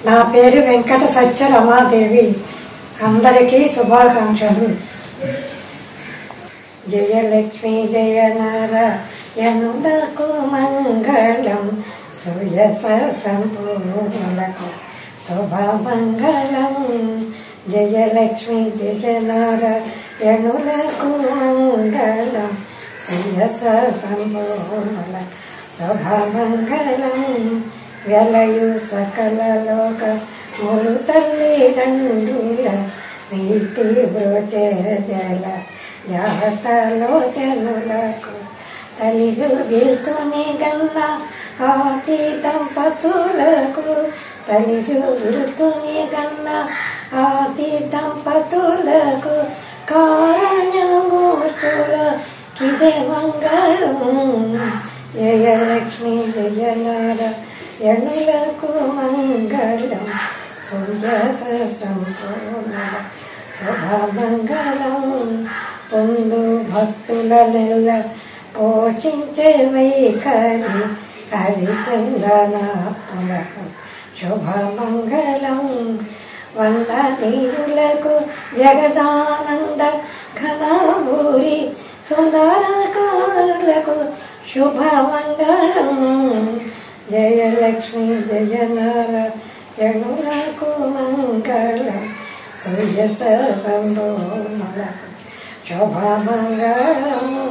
నా పేరు వెంకట సత్య రమాదేవి. అందరికీ శుభాకాంక్షలు. జయలక్ష్మి జయ నారాయణులకు మంగళం, సుయస సంపూర్ణులకు శుభమంగళం. జయలక్ష్మి జయ నారాయణులకు మంగళం, సుయస సంపూర్ణులకు శుభమంగళం. వెలయు సకల లోక మురు తల్లిదండ్రుల ప్రీతి బ్రోచే జల జాతలోచనులకు తల్లిలు విల్తుని గన్న ఆతి దంపతులకు, తల్లిలు విల్తుని గన్న ఆతి దంపతులకు కారణ్యమూర్తుల కిదే మంగళం. జయలక్ష్మి జయ నారాయణులకు మంగళం, సుయస సంపూర్ణ శుభమంగళం. పొందు భక్తుల నెల్ల పోషించే వైఖరి హరిచందనాలకు శుభమంగళం. వందనీయులకు జగదానంద ఘనభూరి సుందరకారులకు శుభమంగళం. జయలక్ష్మి జయ నారాయణులకు మంగళం, సుయస సంపూర్ణులకు శుభమంగళం.